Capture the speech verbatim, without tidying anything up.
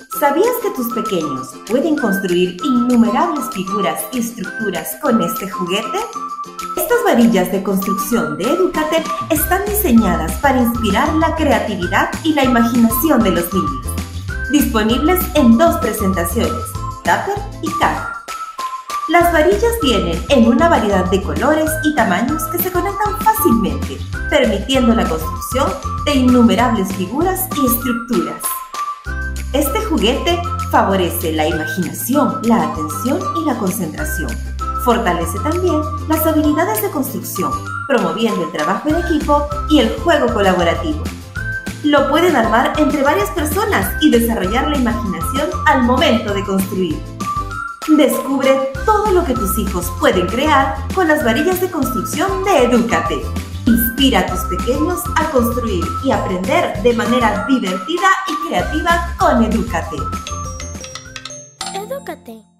¿Sabías que tus pequeños pueden construir innumerables figuras y estructuras con este juguete? Estas varillas de construcción de Educate están diseñadas para inspirar la creatividad y la imaginación de los niños. Disponibles en dos presentaciones, Tupper y Caja. Las varillas vienen en una variedad de colores y tamaños que se conectan fácilmente, permitiendo la construcción de innumerables figuras y estructuras. Este juguete favorece la imaginación, la atención y la concentración. Fortalece también las habilidades de construcción, promoviendo el trabajo en equipo y el juego colaborativo. Lo pueden armar entre varias personas y desarrollar la imaginación al momento de construir. Descubre todo lo que tus hijos pueden crear con las varillas de construcción de Educate. Inspira a tus pequeños a construir y aprender de manera divertida y creativa con Educate. Educate.